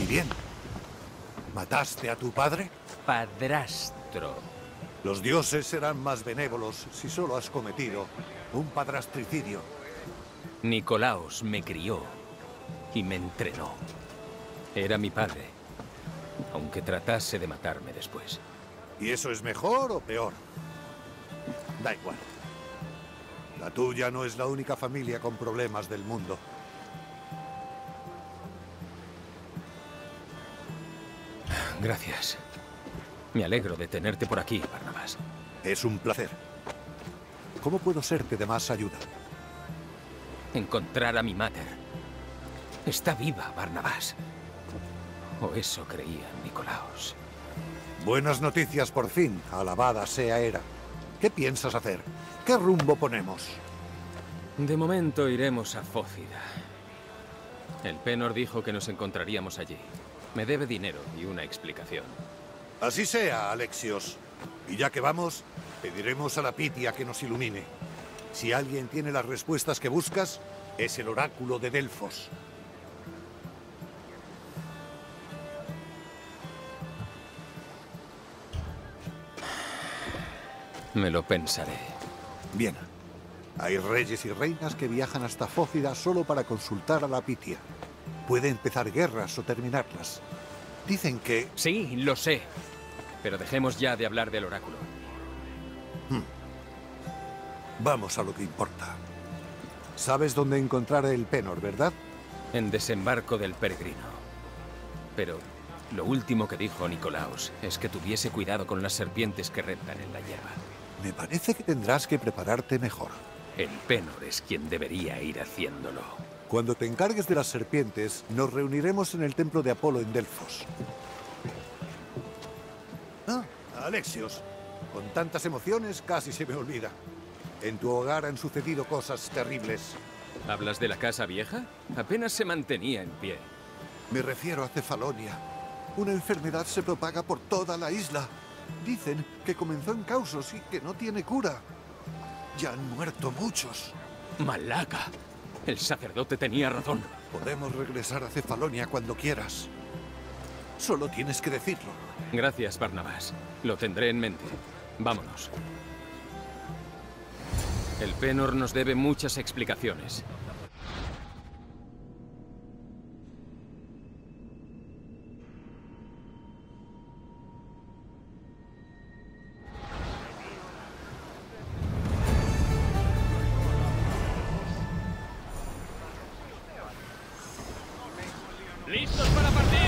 bien. ¿Mataste a tu padre? Padrastro. Los dioses serán más benévolos si solo has cometido un padrastricidio. Nicolaos me crió y me entrenó. Era mi padre, aunque tratase de matarme después. ¿Y eso es mejor o peor? Da igual. La tuya no es la única familia con problemas del mundo. Gracias. Me alegro de tenerte por aquí, Barnabás. Es un placer. ¿Cómo puedo serte de más ayuda? Encontrar a mi mater. Está viva, Barnabás. O eso creía Nicolaos. Buenas noticias por fin, alabada sea Hera. ¿Qué piensas hacer? ¿Qué rumbo ponemos? De momento iremos a Fócida. El Penor dijo que nos encontraríamos allí. Me debe dinero y una explicación. Así sea, Alexios. Y ya que vamos, pediremos a la Pitia que nos ilumine. Si alguien tiene las respuestas que buscas, es el oráculo de Delfos. Me lo pensaré. Bien. Hay reyes y reinas que viajan hasta Fócida solo para consultar a la Pitia. Puede empezar guerras o terminarlas. Dicen que... Sí, lo sé. Pero dejemos ya de hablar del oráculo. Vamos a lo que importa. Sabes dónde encontrar el Penor, ¿verdad? En desembarco del peregrino. Pero lo último que dijo Nicolaos es que tuviese cuidado con las serpientes que rentan en la hierba. Me parece que tendrás que prepararte mejor. El Penor es quien debería ir haciéndolo. Cuando te encargues de las serpientes, nos reuniremos en el templo de Apolo en Delfos. Ah, Alexios. Con tantas emociones casi se me olvida. En tu hogar han sucedido cosas terribles. ¿Hablas de la casa vieja? Apenas se mantenía en pie. Me refiero a Cefalonia. Una enfermedad se propaga por toda la isla. Dicen que comenzó en Causos y que no tiene cura. Ya han muerto muchos. ¡Malaca! El sacerdote tenía razón. Podemos regresar a Cefalonia cuando quieras. Solo tienes que decirlo. Gracias, Barnabás. Lo tendré en mente. Vámonos. El Penor nos debe muchas explicaciones. ¡Listos para partir!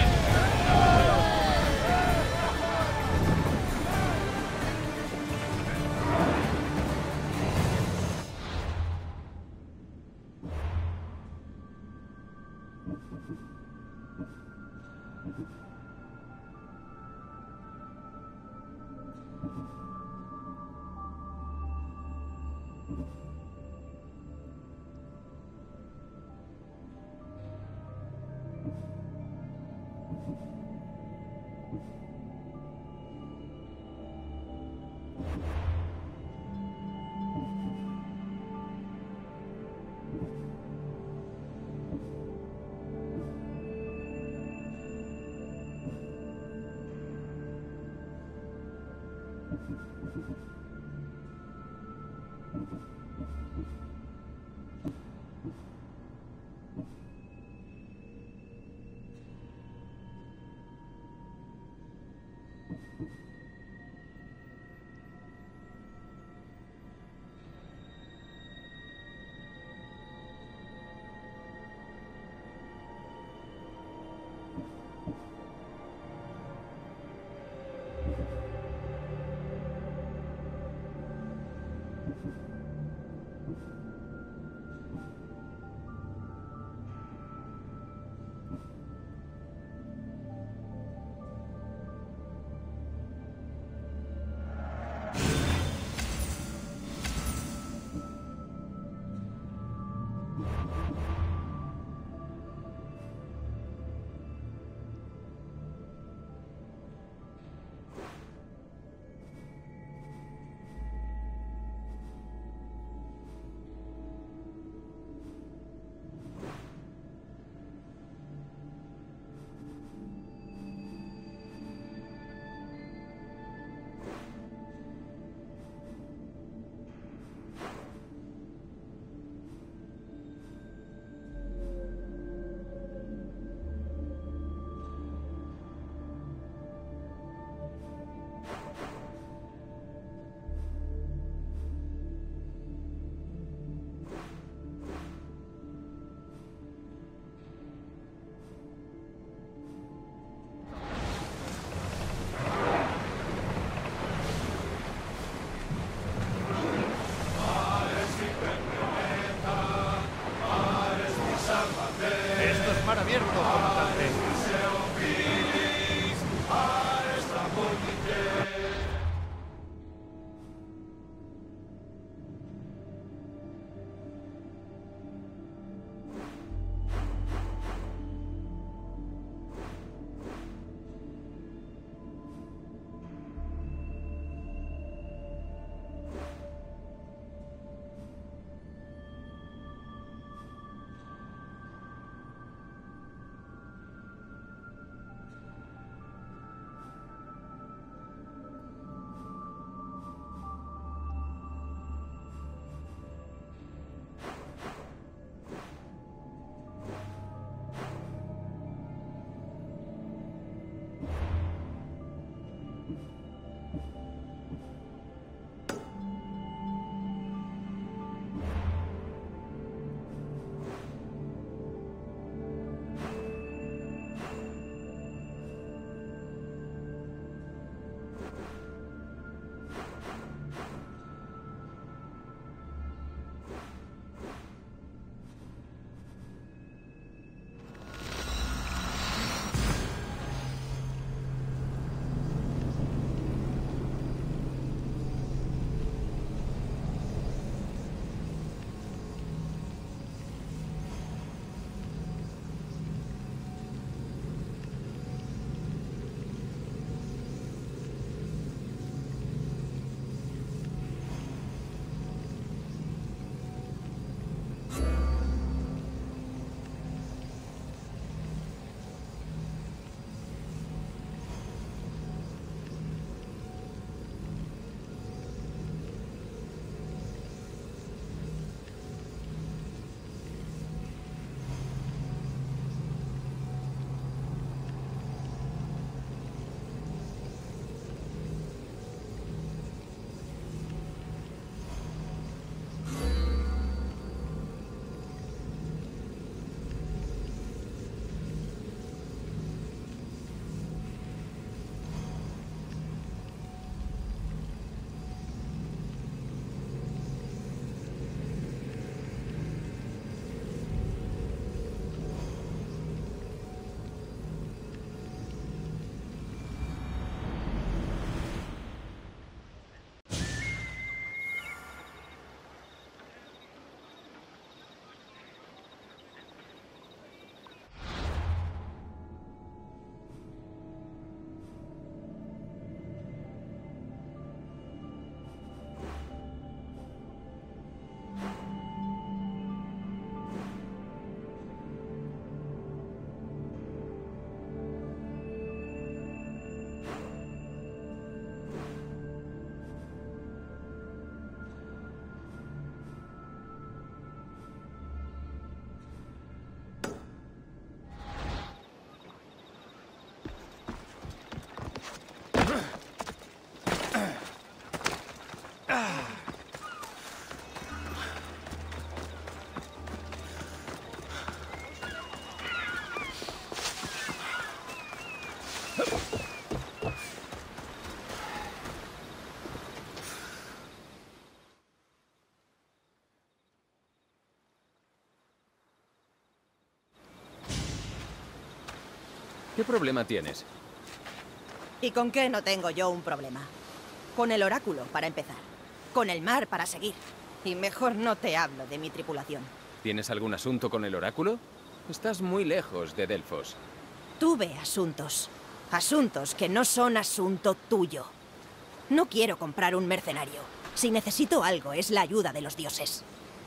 ¿Qué problema tienes? ¿Y con qué no tengo yo un problema? Con el oráculo, para empezar. Con el mar, para seguir. Y mejor no te hablo de mi tripulación. ¿Tienes algún asunto con el oráculo? Estás muy lejos de Delfos. Tuve asuntos. Asuntos que no son asunto tuyo. No quiero comprar un mercenario. Si necesito algo, es la ayuda de los dioses.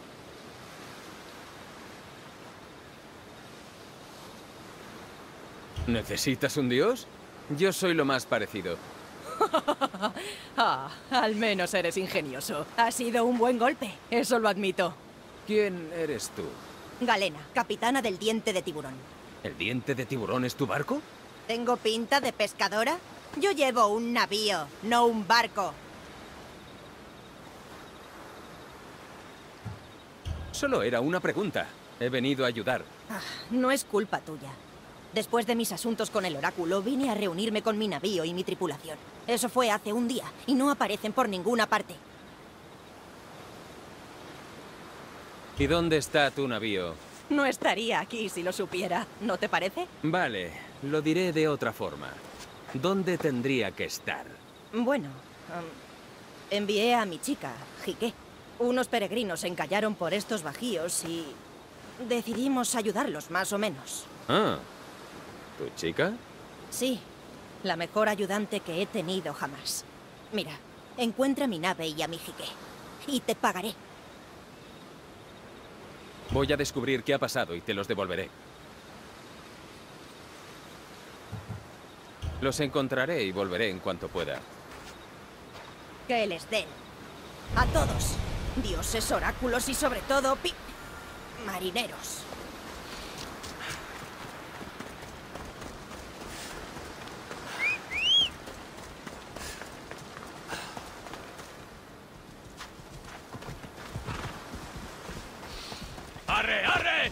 ¿Necesitas un dios? Yo soy lo más parecido. Al menos eres ingenioso. Ha sido un buen golpe, eso lo admito. ¿Quién eres tú? Galena, capitana del Diente de Tiburón. ¿El Diente de Tiburón es tu barco? ¿Tengo pinta de pescadora? Yo llevo un navío, no un barco. Solo era una pregunta. He venido a ayudar. No es culpa tuya. Después de mis asuntos con el oráculo, vine a reunirme con mi navío y mi tripulación. Eso fue hace un día, y no aparecen por ninguna parte. ¿Y dónde está tu navío? No estaría aquí si lo supiera, ¿no te parece? Vale, lo diré de otra forma. ¿Dónde tendría que estar? Bueno, envié a mi chica, Jique. Unos peregrinos encallaron por estos bajíos y decidimos ayudarlos, más o menos. Ah, ¿tu chica? Sí, la mejor ayudante que he tenido jamás. Mira, encuentra mi nave y a mi Jique, y te pagaré. Voy a descubrir qué ha pasado y te los devolveré. Los encontraré y volveré en cuanto pueda. Que les den. A todos. Dioses, oráculos y sobre todo marineros. ¡Arre, arre!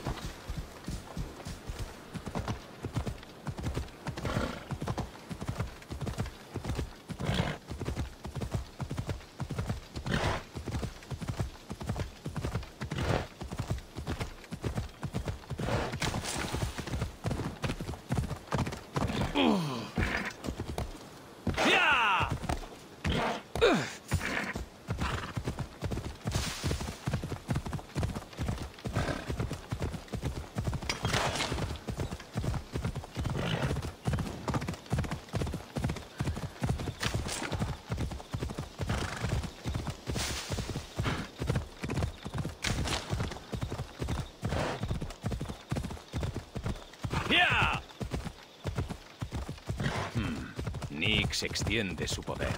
Nyx extiende su poder.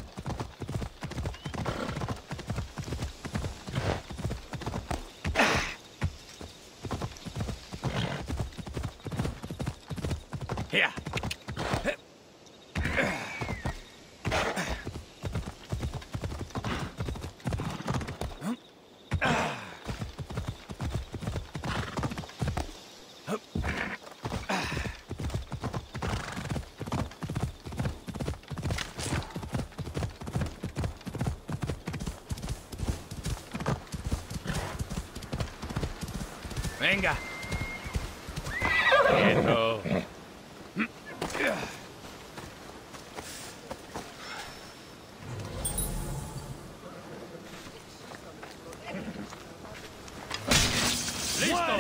Venga. Quieto. ¡Listo!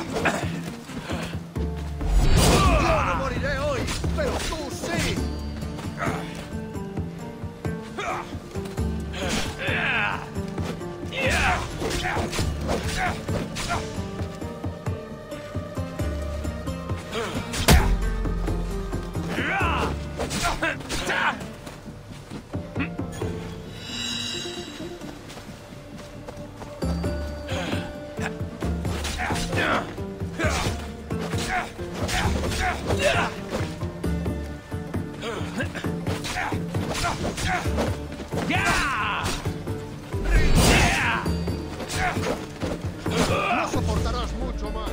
Yo no moriré hoy, pero tú sí. No soportarás mucho más.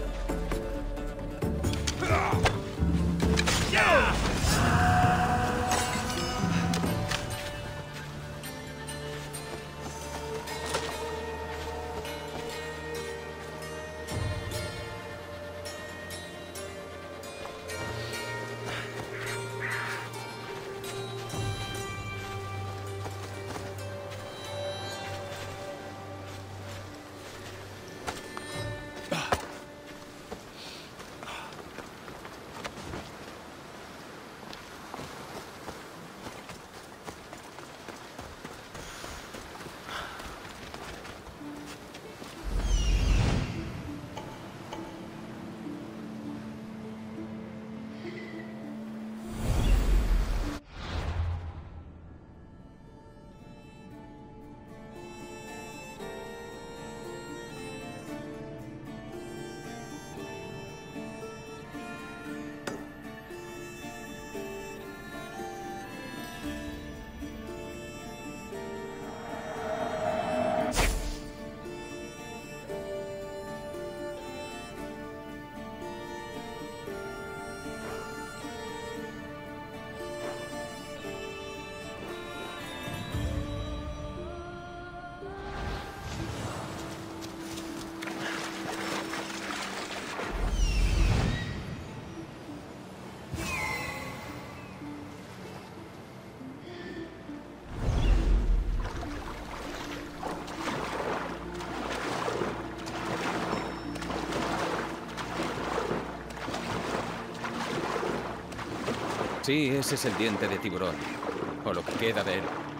Sí, ese es el diente de tiburón. O lo que queda de él.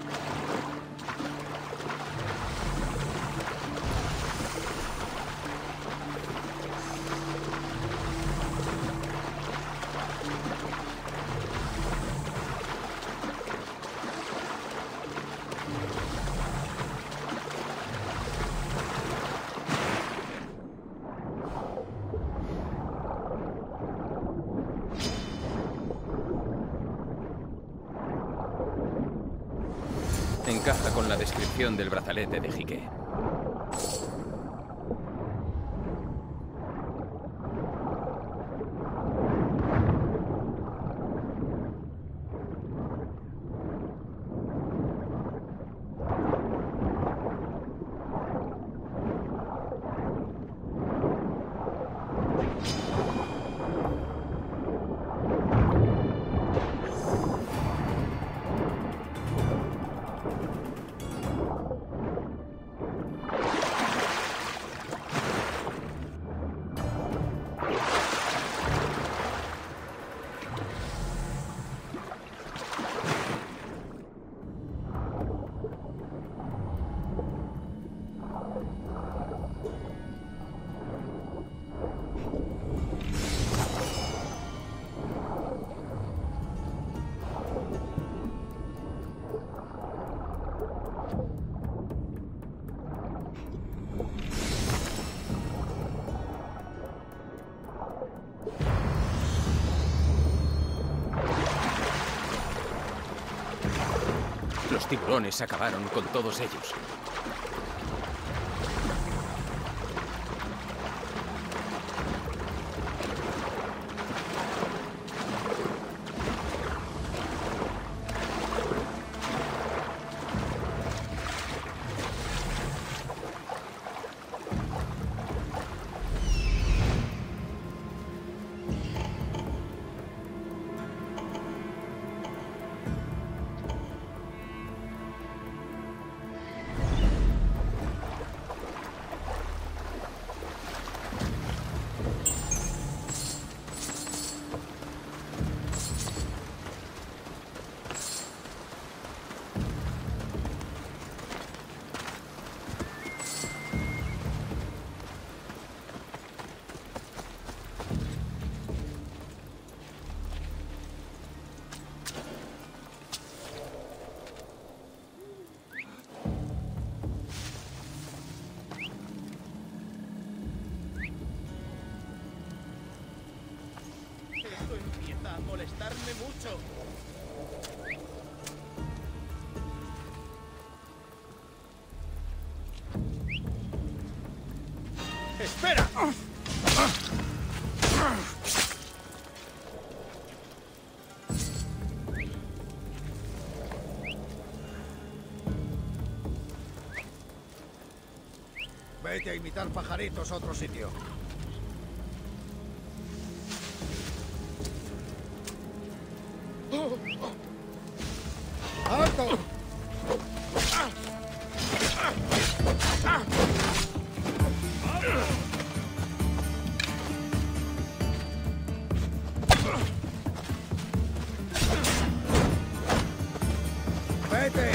Encaja con la descripción del brazalete de Jique. Los tiburones acabaron con todos ellos. molestarme mucho. ¡Espera! Vete a imitar pajaritos a otro sitio. ¡Alto! ¡Vete!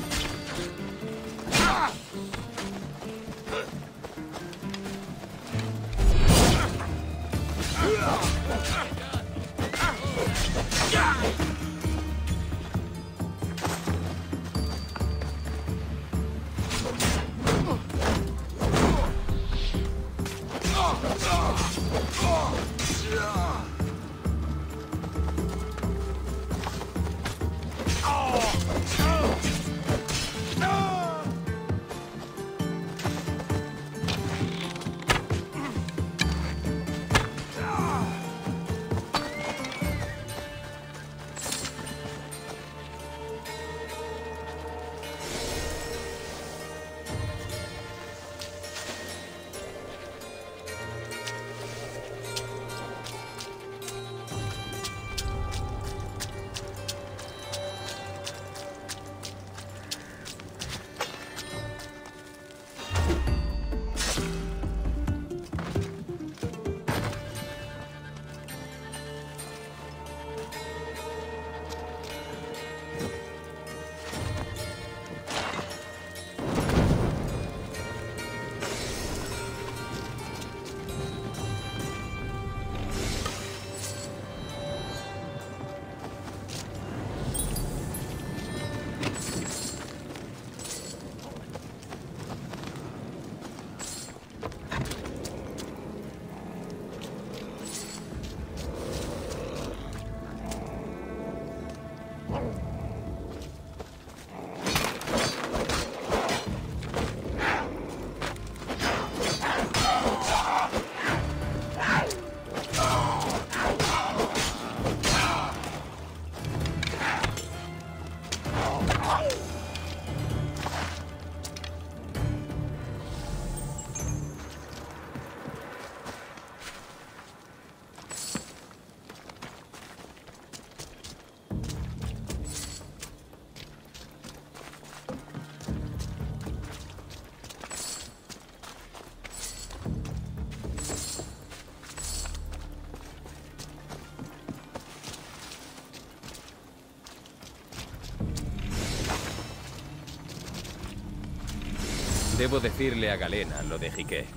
Debo decirle a Galena lo de Jiqué.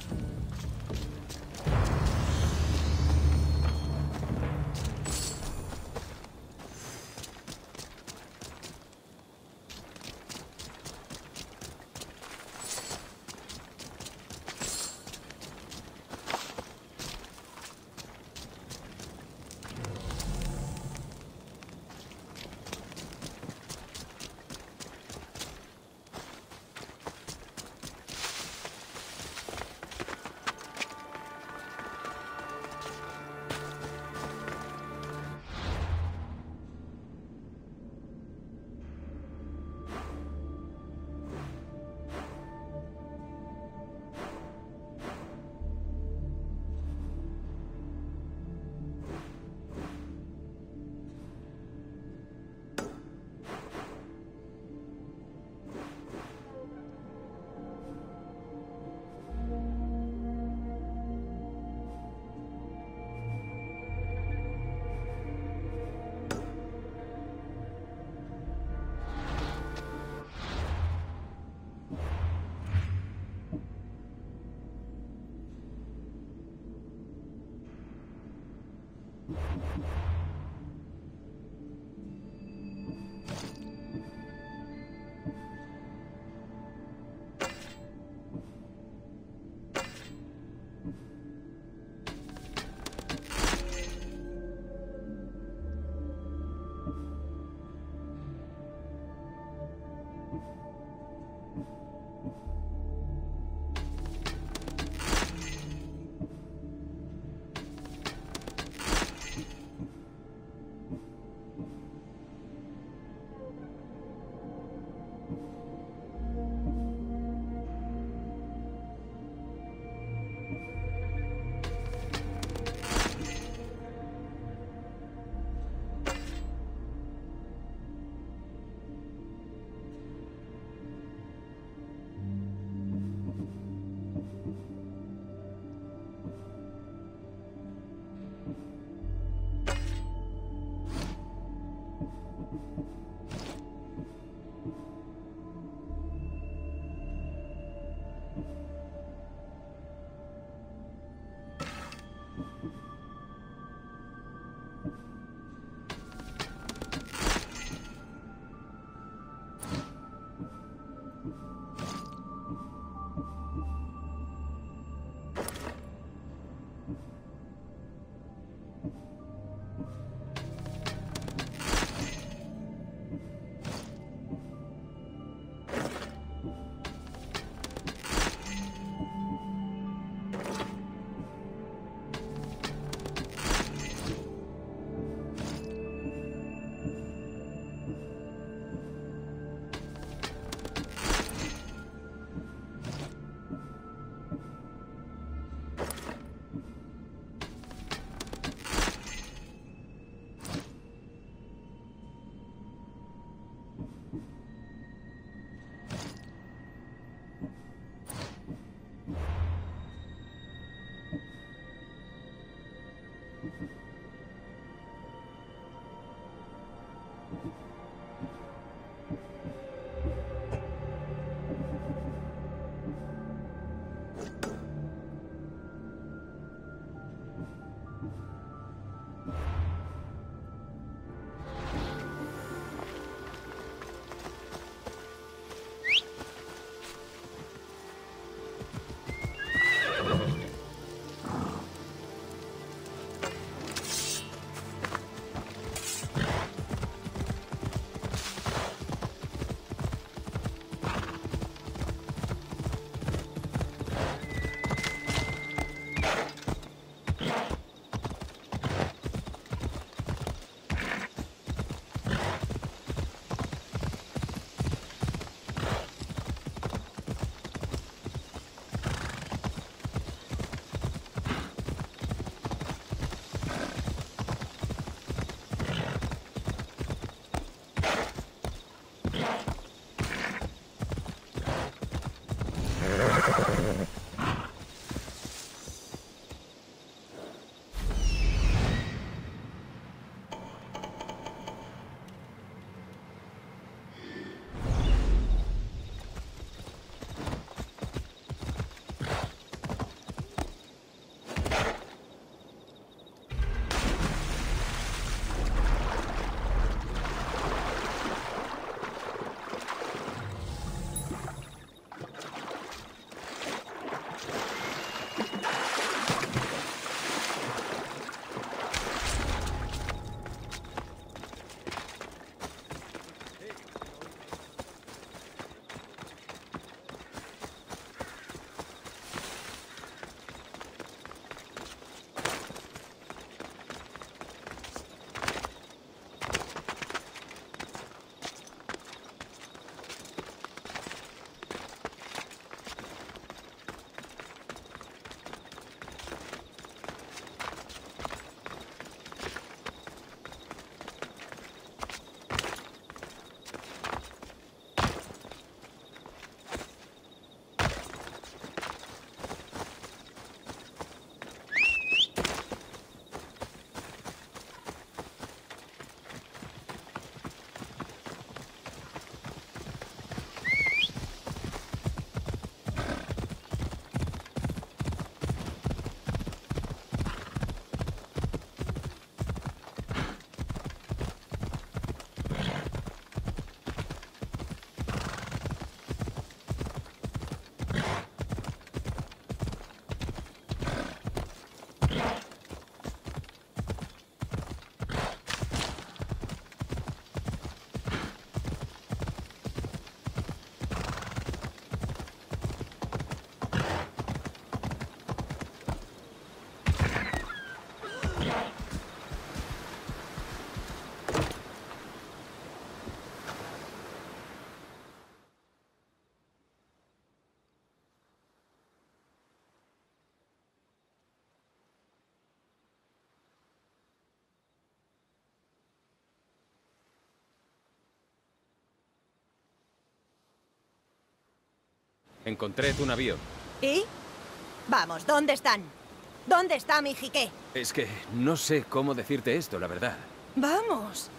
Encontré tu navío. ¿Y? Vamos, ¿dónde están? ¿Dónde está mi jiqué? Es que no sé cómo decirte esto, la verdad. Vamos,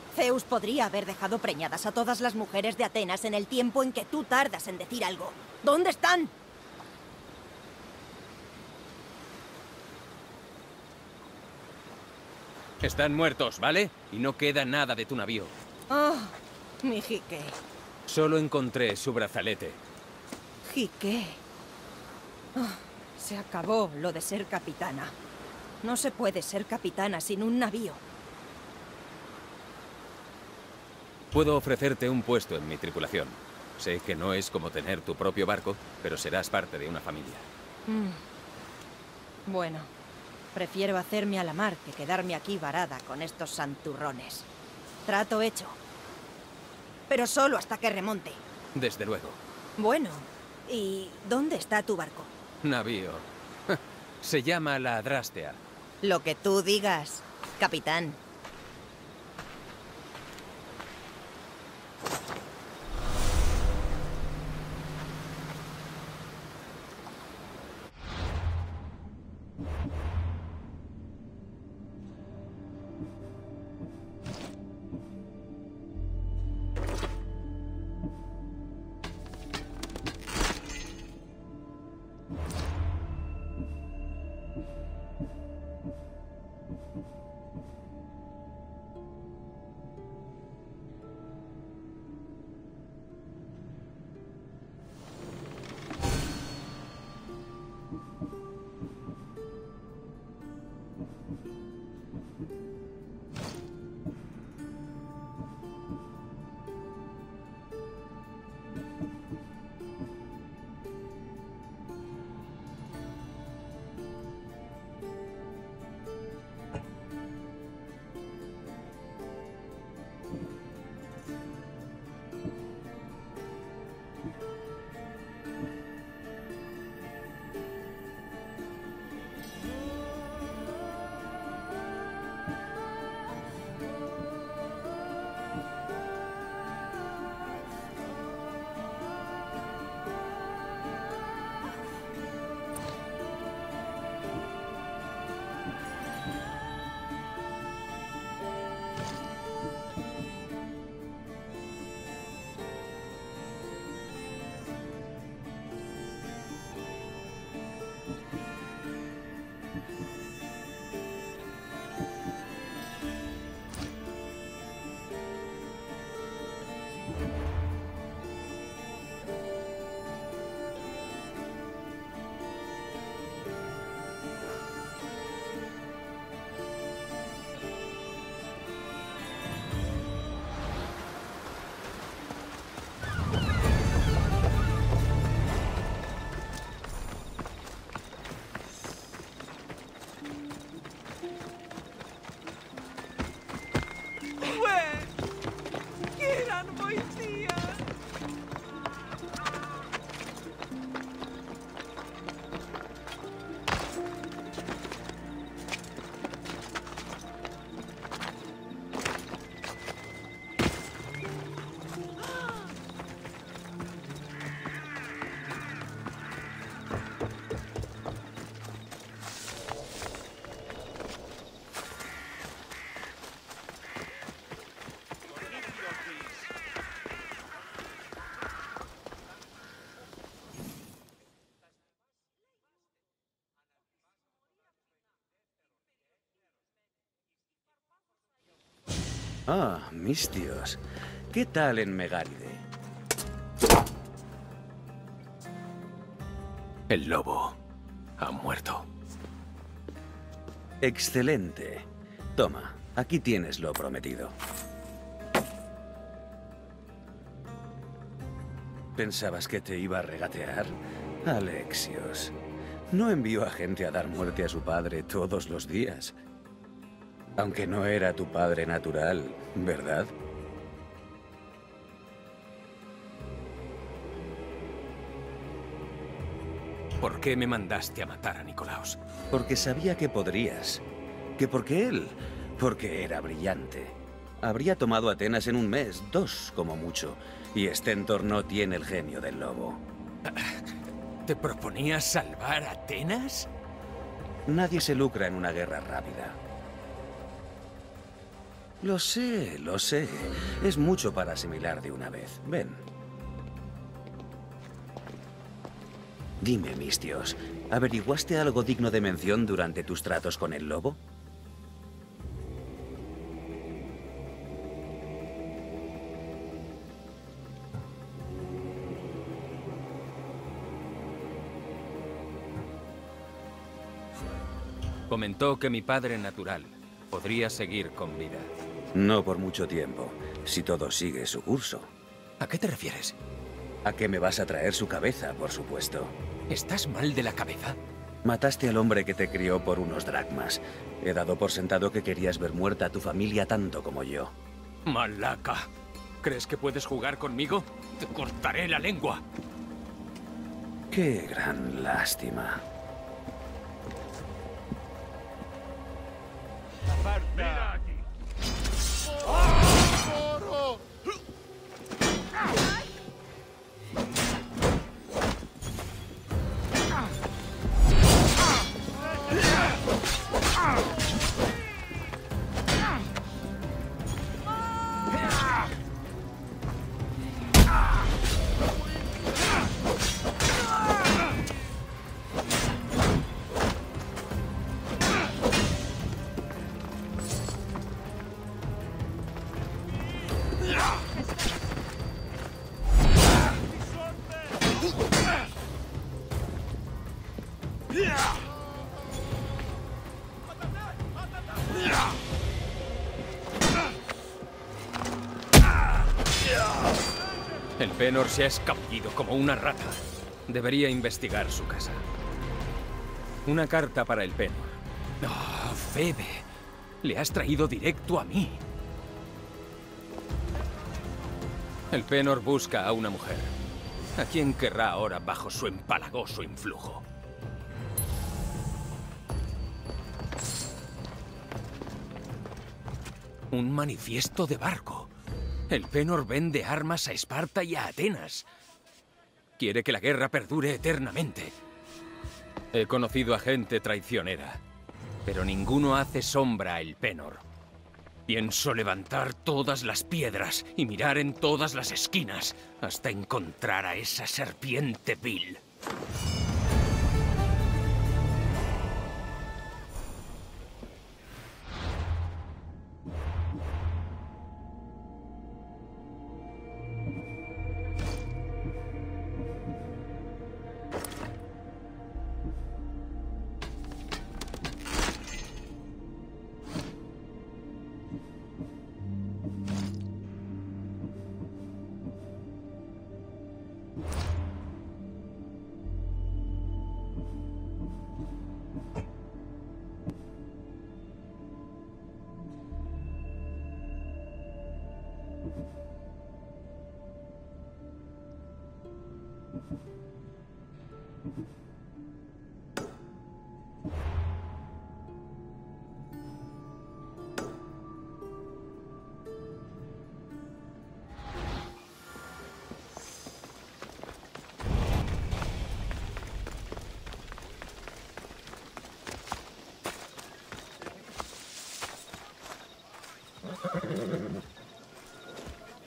Zeus podría haber dejado preñadas a todas las mujeres de Atenas en el tiempo en que tú tardas en decir algo. ¿Dónde están? Están muertos, ¿vale? Y no queda nada de tu navío. Oh, mi Jique. Solo encontré su brazalete. Jique. Oh, se acabó lo de ser capitana. No se puede ser capitana sin un navío. Puedo ofrecerte un puesto en mi tripulación. Sé que no es como tener tu propio barco, pero serás parte de una familia. Bueno, prefiero hacerme a la mar que quedarme aquí varada con estos santurrones. Trato hecho. Pero solo hasta que remonte. Desde luego. Bueno, ¿y dónde está tu barco? Navío. Se llama la Adrastea. Lo que tú digas, capitán. Ah, Mistios. ¿Qué tal en Megáride? El lobo ha muerto. Excelente. Toma, aquí tienes lo prometido. ¿Pensabas que te iba a regatear? Alexios. No envío a gente a dar muerte a su padre todos los días. Aunque no era tu padre natural, ¿verdad? ¿Por qué me mandaste a matar a Nicolaos? Porque sabía que podrías. Porque era brillante. Habría tomado Atenas en un mes, 2 como mucho. Y Stentor no tiene el genio del lobo. ¿Te proponías salvar a Atenas? Nadie se lucra en una guerra rápida. Lo sé, lo sé. Es mucho para asimilar de una vez. Ven. Dime, Misthios, ¿averiguaste algo digno de mención durante tus tratos con el lobo? Comentó que mi padre natural podría seguir con vida. No por mucho tiempo, si todo sigue su curso. ¿A qué te refieres? A que me vas a traer su cabeza, por supuesto. ¿Estás mal de la cabeza? Mataste al hombre que te crió por unos dracmas. He dado por sentado que querías ver muerta a tu familia tanto como yo. Malaca. ¿Crees que puedes jugar conmigo? Te cortaré la lengua. Qué gran lástima. ¡Mira aquí! El Penor se ha escabullido como una rata. Debería investigar su casa. Una carta para el Penor. ¡Oh, Febe! Le has traído directo a mí. El Penor busca a una mujer. ¿A quién querrá ahora bajo su empalagoso influjo? Un manifiesto de barco. El Penor vende armas a Esparta y a Atenas. Quiere que la guerra perdure eternamente. He conocido a gente traicionera, pero ninguno hace sombra a el Penor. Pienso levantar todas las piedras y mirar en todas las esquinas hasta encontrar a esa serpiente vil.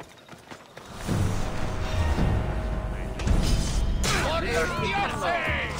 ¡Por los dioses!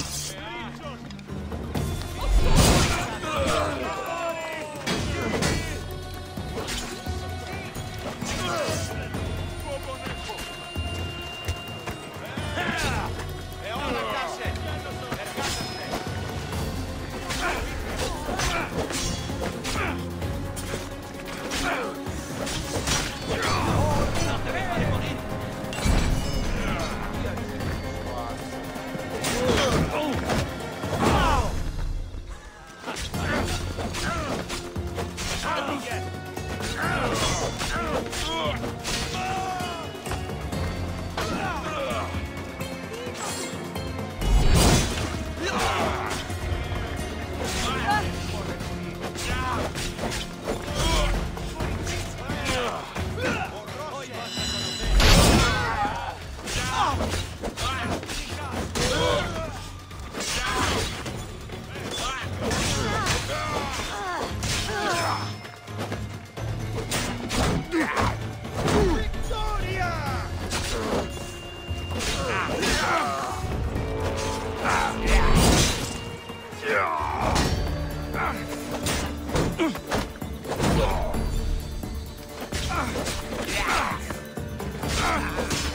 ¡Ah!